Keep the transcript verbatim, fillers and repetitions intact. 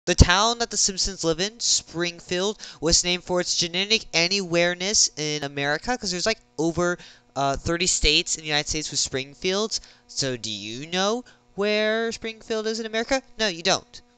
The town that the Simpsons live in, Springfield, was named for its genetic anywhereness in America, because there's like over uh, thirty states in the United States with Springfields. So do you know where Springfield is in America? No, you don't.